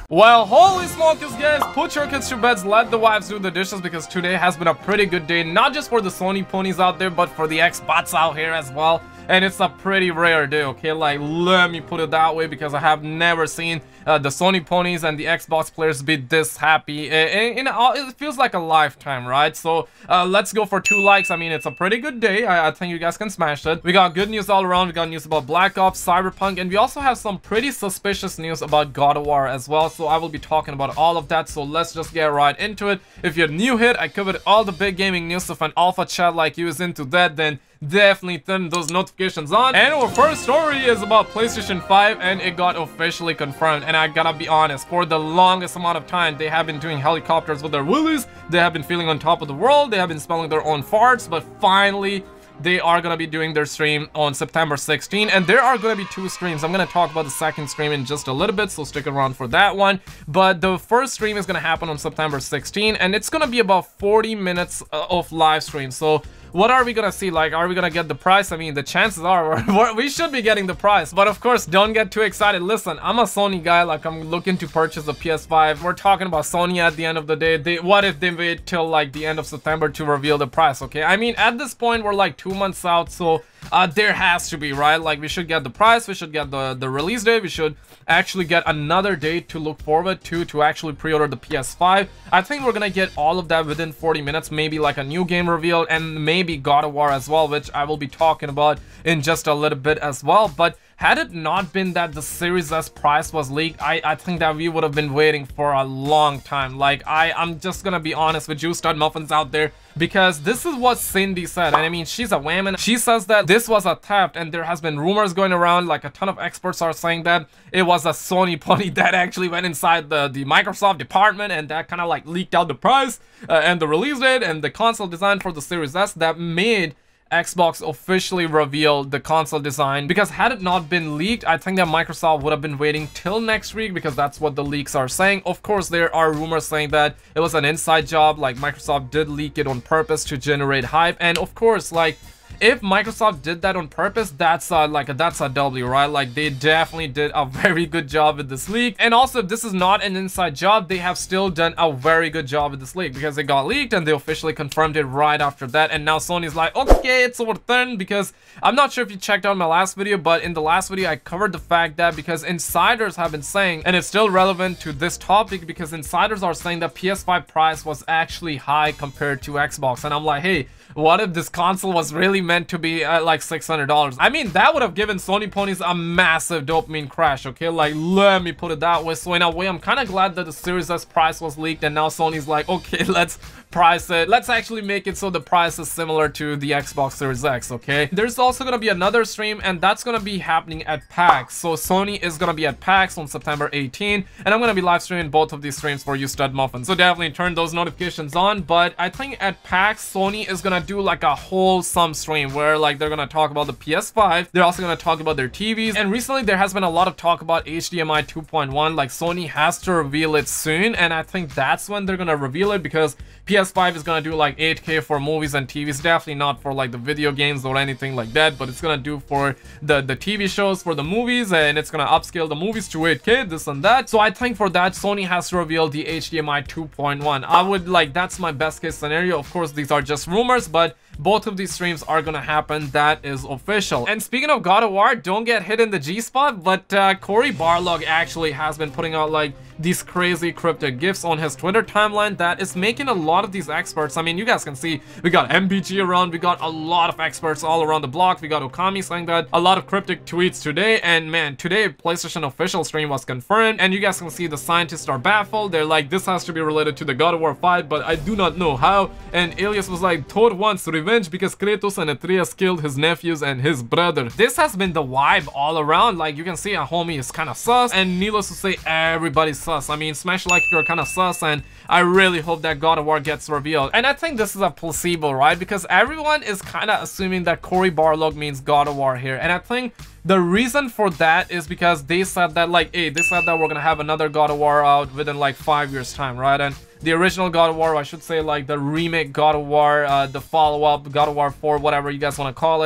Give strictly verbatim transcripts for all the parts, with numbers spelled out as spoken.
Well, holy smokers, guys, put your kids to beds, let the wives do the dishes, because today has been a pretty good day, not just for the Sony ponies out there, but for the Xbots out here as well. And it's a pretty rare day, okay? Like, let me put it that way, because I have never seen uh, the Sony ponies and the Xbox players be this happy. And, and it feels like a lifetime, right? So uh, let's go for two likes. I mean, it's a pretty good day. I, I think you guys can smash it. We got good news all around. We got news about Black Ops, Cyberpunk, and we also have some pretty suspicious news about God of War as well. So I will be talking about all of that. So let's just get right into it. If you're new here, I covered all the big gaming news. So if an alpha chat like you is into that, then definitely turn those notifications on. And our first story is about PlayStation five, and it got officially confirmed. And I gotta be honest, for the longest amount of time, they have been doing helicopters with their willies, they have been feeling on top of the world, they have been smelling their own farts, but finally they are gonna be doing their stream on September sixteenth, and there are gonna be two streams. I'm gonna talk about the second stream in just a little bit, so stick around for that one. But the first stream is gonna happen on September sixteenth, and it's gonna be about forty minutes uh, of live stream. So what are we gonna see? Like, are we gonna get the price? I mean, the chances are we're, we're, we should be getting the price. But of course, don't get too excited. Listen, I'm a Sony guy. Like, I'm looking to purchase a P S five. We're talking about Sony at the end of the day. They, what if they wait till like the end of September to reveal the price? Okay, I mean, at this point, we're like two months out, so uh, there has to be, right? Like, we should get the price. We should get the the release date. We should actually get another date to look forward to to actually pre-order the P S five. I think we're gonna get all of that within forty minutes. Maybe like a new game reveal, and maybe Maybe God of War as well, which I will be talking about in just a little bit as well. But had it not been that the Series S price was leaked, I, I think that we would have been waiting for a long time. Like, I, I'm just gonna be honest with you stud muffins out there, because this is what Cindy said. And I mean, she's a woman. She says that this was a theft, and there has been rumors going around, like a ton of experts are saying that it was a Sony pony that actually went inside the, the Microsoft department, and that kind of like leaked out the price uh, and the release date and the console design for the Series S that made Xbox officially revealed the console design. Because had it not been leaked, I think that Microsoft would have been waiting till next week, because that's what the leaks are saying. Of course, there are rumors saying that it was an inside job, like Microsoft did leak it on purpose to generate hype. And of course, like, if Microsoft did that on purpose, that's uh, like a, that's a W, right? Like, they definitely did a very good job with this leak. And also, if this is not an inside job, they have still done a very good job with this leak, because it got leaked and they officially confirmed it right after that. And now Sony's like, okay, it's overturned. Because I'm not sure if you checked out my last video, but in the last video I covered the fact that because insiders have been saying, and it's still relevant to this topic, because insiders are saying that P S five price was actually high compared to Xbox. And I'm like, hey, what if this console was really meant to be at like six hundred dollars? I mean, that would have given Sony ponies a massive dopamine crash, okay? Like, let me put it that way. So in a way, I'm kind of glad that the Series S price was leaked, and now Sony's like, okay, let's price it. Let's actually make it so the price is similar to the Xbox Series X, okay? There's also gonna be another stream, and that's gonna be happening at PAX. So Sony is gonna be at PAX on September eighteenth, and I'm gonna be live streaming both of these streams for you stud muffins. So definitely turn those notifications on. But I think at PAX, Sony is gonna do like a wholesome stream where like they're gonna talk about the P S five. They're also gonna talk about their T Vs, and recently there has been a lot of talk about H D M I two point one. Like, Sony has to reveal it soon, and I think that's when they're gonna reveal it, because P S five is gonna do like eight K for movies and T Vs. Definitely not for like the video games or anything like that, but it's gonna do for the the T V shows, for the movies, and it's gonna upscale the movies to eight K, this and that. So I think for that, Sony has to reveal the H D M I two point one. I would like, that's my best case scenario. Of course, these are just rumors, but both of these streams are gonna happen. That is official. And speaking of God of War, don't get hit in the G spot, but uh, Cory Barlog actually has been putting out like these crazy cryptic gifs on his Twitter timeline that is making a lot of these experts. I mean, you guys can see we got M B G around, we got a lot of experts all around the block. We got Okami saying that, a lot of cryptic tweets today. And man, today PlayStation official stream was confirmed, and you guys can see the scientists are baffled. They're like, this has to be related to the God of War five, but I do not know how. And Alias was like, Thor wants revenge because Kratos and Atreus killed his nephews and his brother. This has been the vibe all around. Like, you can see a homie is kind of sus, and needless to say, everybody's sus. I mean, smash like if you're kind of sus, and I really hope that God of War gets revealed. And I think this is a placebo, right? Because everyone is kind of assuming that Cory Barlog means God of War here, and I think the reason for that is because they said that, like, hey, they said that we're gonna have another God of War out within like five years time, right? And the original God of War, I should say, like the remake God of War, uh, the follow-up, God of War four, whatever you guys want to call it,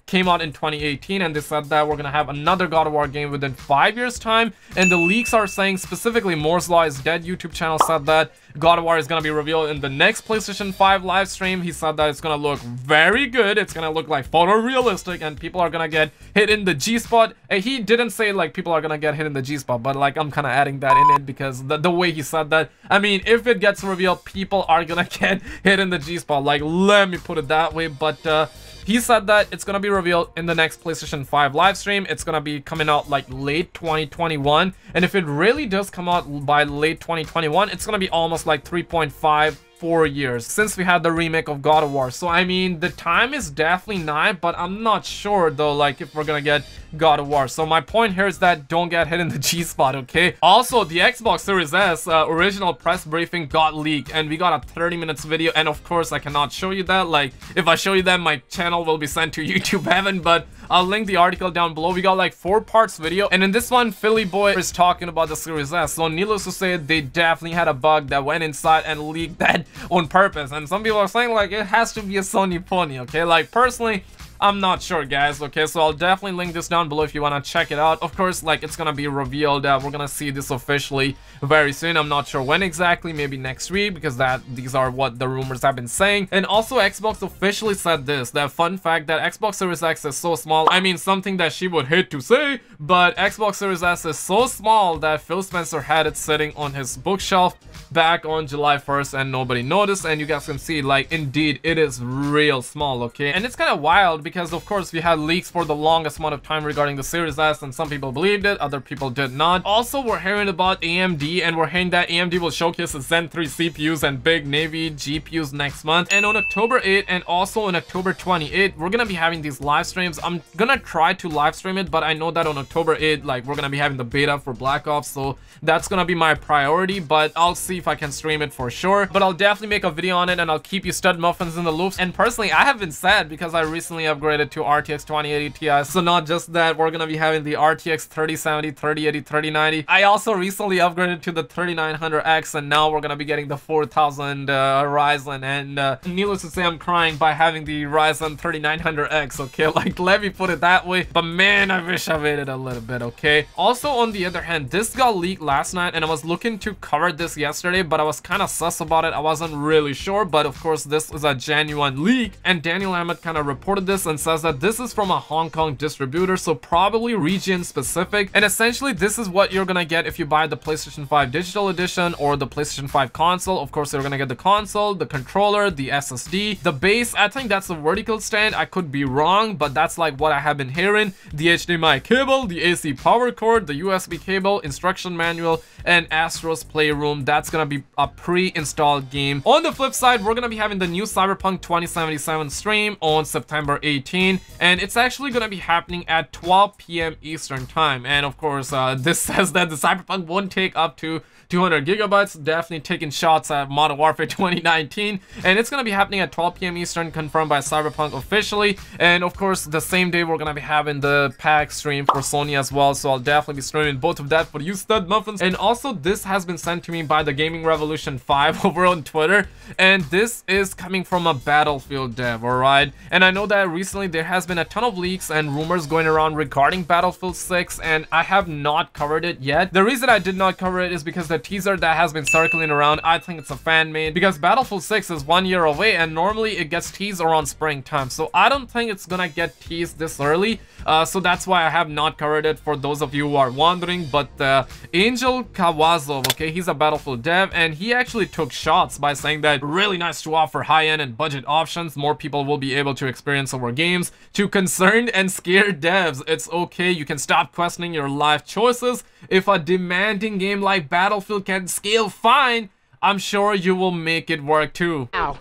came out in twenty eighteen, and they said that we're gonna have another God of War game within five years time. And the leaks are saying, specifically Moore's Law is Dead YouTube channel said that God of War is gonna be revealed in the next PlayStation five live stream. He said that it's gonna look very good, it's gonna look like photorealistic, and people are gonna get hit in the G-spot. And he didn't say like people are gonna get hit in the G-spot, but like I'm kind of adding that in it because the, the way he said that, I mean, if it gets revealed, people are gonna get hit in the G-spot, like, let me put it that way. But uh he said that it's gonna be revealed in the next PlayStation five live stream. It's gonna be coming out like late twenty twenty-one, and if it really does come out by late twenty twenty-one, it's gonna be almost like three point five four years since we had the remake of God of War. So I mean, the time is definitely nigh, but I'm not sure though, like, if we're gonna get God of War. So my point here is that don't get hit in the G-spot, okay? Also, the Xbox Series S uh, original press briefing got leaked, and we got a thirty minutes video, and of course I cannot show you that. Like, if I show you that, my channel will be sent to YouTube heaven, but I'll link the article down below. We got like four parts video, and in this one, Philly Boy is talking about the Series S. So needless to say, they definitely had a bug that went inside and leaked that on purpose. And some people are saying like it has to be a Sony pony, okay? Like, personally, I'm not sure, guys, okay? So I'll definitely link this down below if you want to check it out. Of course, like, it's gonna be revealed that uh, we're gonna see this officially very soon. I'm not sure when exactly, maybe next week, because that these are what the rumors have been saying. And also, Xbox officially said this, that fun fact that Xbox Series X is so small. I mean, something that she would hate to say, but Xbox Series S is so small that Phil Spencer had it sitting on his bookshelf back on July first and nobody noticed. And you guys can see, like, indeed, it is real small, okay? And it's kind of wild because, of course, we had leaks for the longest amount of time regarding the Series S, and some people believed it, other people did not. Also, we're hearing about A M D, and we're hearing that A M D will showcase the Zen three C P Us and big Navy G P Us next month. And on October eighth and also on October twenty-eighth, we're gonna be having these live streams. I'm gonna try to live stream it, but I know that on October eighth, like, we're gonna be having the beta for Black Ops, so that's gonna be my priority, but I'll see if I can stream it for sure. But I'll definitely make a video on it, and I'll keep you stud muffins in the loops. And personally, I have been sad because I recently upgraded to R T X twenty eighty Ti. So not just that, we're gonna be having the R T X thirty seventy, thirty eighty, thirty ninety. I also recently upgraded to the thirty-nine hundred X, and now we're gonna be getting the four thousand uh, Ryzen. And uh, needless to say, I'm crying by having the Ryzen thirty-nine hundred X, okay? Like, let me put it that way. But man, I wish I waited a little bit, okay? Also, on the other hand, this got leaked last night, and I was looking to cover this yesterday, but I was kind of sus about it. I wasn't really sure, but of course, this is a genuine leak, and Daniel Ahmed kind of reported this and says that this is from a Hong Kong distributor, so probably region specific. And essentially, this is what you're gonna get if you buy the PlayStation five Digital Edition or the PlayStation five console. Of course, you're gonna get the console, the controller, the S S D, the base. I think that's a vertical stand. I could be wrong, but that's like what I have been hearing. The H D M I cable, the A C power cord, the U S B cable, instruction manual, and Astro's Playroom. That's gonna be a pre-installed game. On the flip side, we're gonna be having the new Cyberpunk twenty seventy-seven stream on September eighteenth, and it's actually gonna be happening at twelve p m Eastern time. And of course, uh, this says that the Cyberpunk won't take up to two hundred gigabytes, definitely taking shots at Modern Warfare twenty nineteen, and it's gonna be happening at twelve p m Eastern, confirmed by Cyberpunk officially. And of course, the same day we're gonna be having the PAX stream for Sony as well, so I'll definitely be streaming both of that for you stud muffins. And also, this has been sent to me by the Gaming Revolution five over on Twitter, and this is coming from a Battlefield dev, alright? And I know that recently there has been a ton of leaks and rumors going around regarding Battlefield six, and I have not covered it yet. The reason I did not cover it is because the teaser that has been circling around, I think it's a fan made, because Battlefield six is one year away, and normally it gets teased around springtime, so I don't think it's gonna get teased this early. Uh, so that's why I have not covered it, for those of you who are wondering. But uh, Angel Kawazov, okay, he's a Battlefield dev, and he actually took shots by saying that really nice to offer high-end and budget options. More people will be able to experience our games. To concerned and scared devs, it's okay. You can stop questioning your life choices. If a demanding game like Battlefield can scale fine, I'm sure you will make it work too. Ow.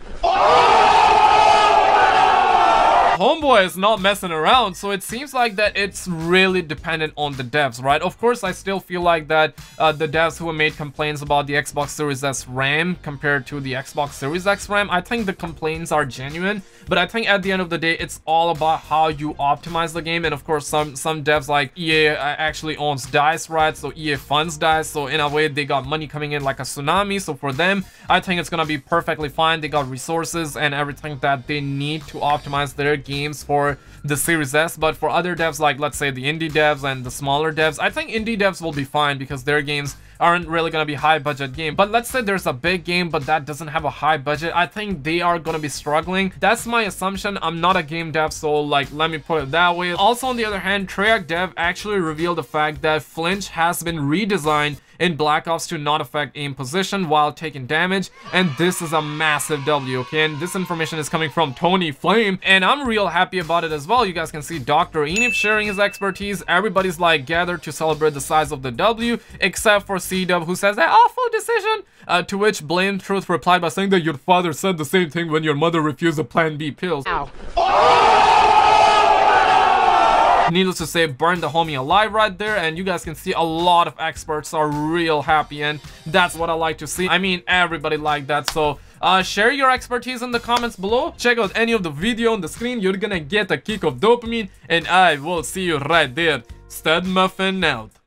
Homeboy is not messing around, so it seems like that it's really dependent on the devs, right? Of course, I still feel like that uh, the devs who have made complaints about the Xbox Series S RAM compared to the Xbox Series X RAM, I think the complaints are genuine, but I think at the end of the day, it's all about how you optimize the game. And of course, some some devs like E A actually owns DICE, right? So E A funds DICE, so in a way, they got money coming in like a tsunami. So for them, I think it's gonna be perfectly fine. They got resources and everything that they need to optimize their games for the Series S, but for other devs, like let's say the indie devs and the smaller devs, I think indie devs will be fine because their games aren't really gonna be high budget game. But let's say there's a big game but that doesn't have a high budget, I think they are gonna be struggling. That's my assumption. I'm not a game dev, so like let me put it that way. Also, on the other hand, Treyarch dev actually revealed the fact that flinch has been redesigned in Black Ops to not affect aim position while taking damage, and this is a massive W, okay? And this information is coming from Tony Flame, and I'm real happy about it as well. You guys can see Doctor Enif sharing his expertise. Everybody's like gathered to celebrate the size of the W, except for C-Dub, who says that awful decision, uh, to which Blame Truth replied by saying that your father said the same thing when your mother refused the Plan B pills. Ow. Needless to say, burned the homie alive right there, and you guys can see a lot of experts are real happy, and that's what I like to see. I mean, everybody liked that. So uh share your expertise in the comments below. Check out any of the video on the screen. You're gonna get a kick of dopamine, and I will see you right there. Stud Muffin out.